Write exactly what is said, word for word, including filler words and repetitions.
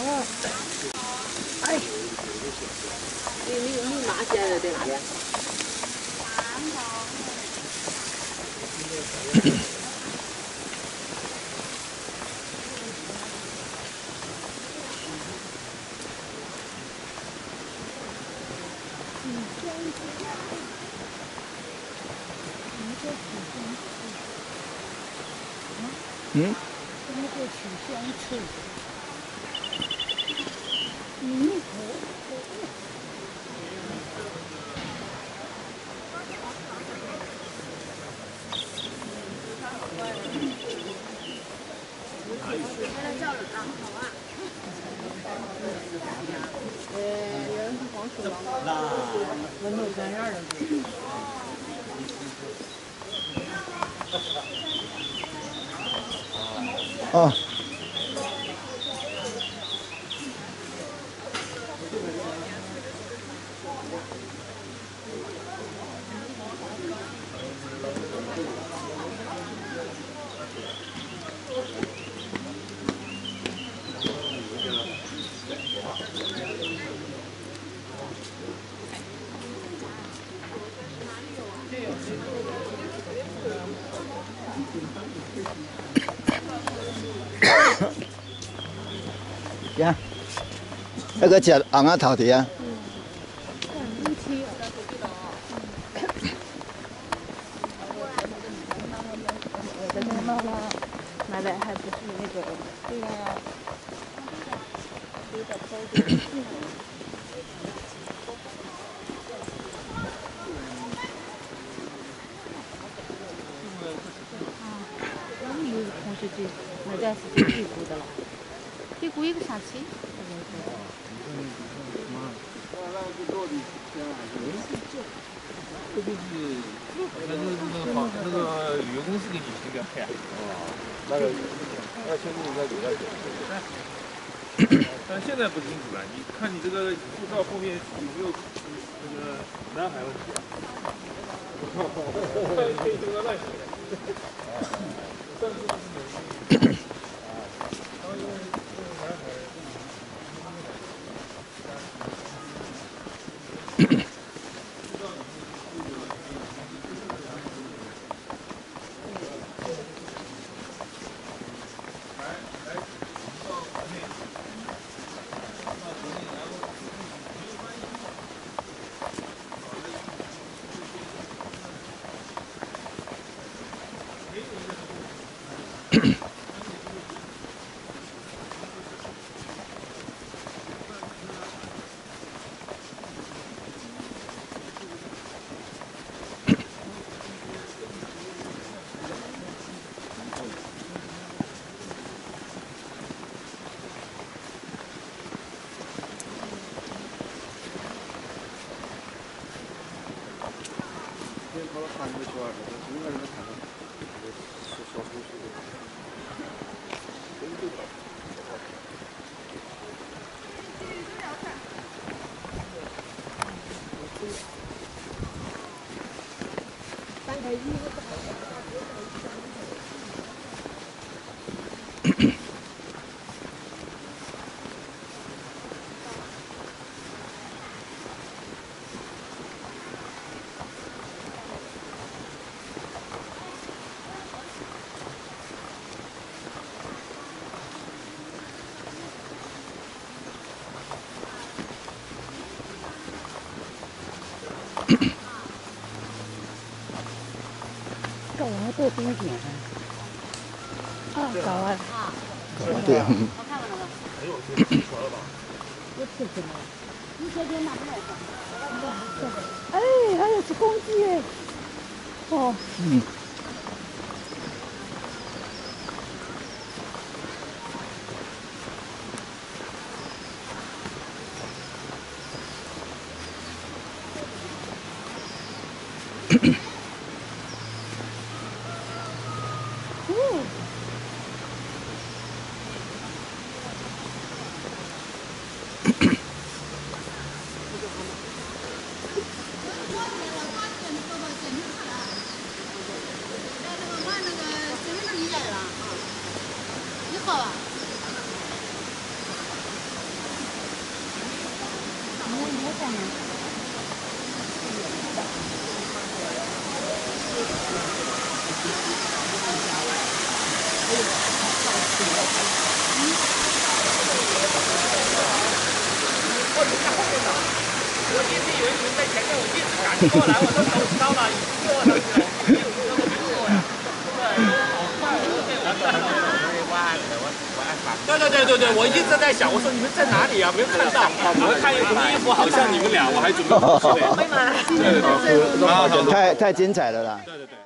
了。哎，你你你妈现在在哪边？ 嗯？ 那个取香吃。嗯。 温度三样的。 哦。呀，那个食红啊头的啊。 买的还不是那个，对呀。我们有个同学就那段时间退股的了，退股一个星期。 这就是，那个那个房那个旅游公司给你签表呀？哦，那个要签字应该有要写。但现在不清楚了，你看你这个护照后面有没有那个南海问题啊？可以这个乱写。上次是美丽。 搞完多冰点啊！搞完啊！ 对。 我看看那个。 没有，这出来了吧？ 我吃什么？你这边拿不来的。哎，还有是公鸡哎！哦。 嗯。 上啊。 我进去以为你们在前面，我一直赶过来，我说手指到了，已经过了，没有那么过呀。对，好快，我被我看到了。对对对对对，我一直在想，我说你们在哪里啊？没有看到。我看什么衣服，好像你们俩，我还准备。会吗？对对对， 太太精彩了啦！ 对对对。